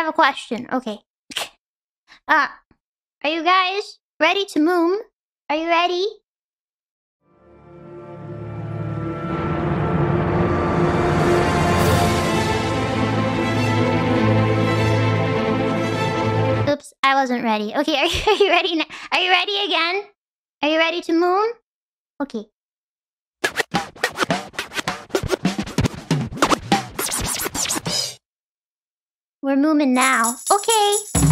have a question. Okay. Are you guys ready to moom? Are you ready? Oops, I wasn't ready. Okay, are you ready now? Are you ready again? Are you ready to moom? Okay. We're mooming now. Okay.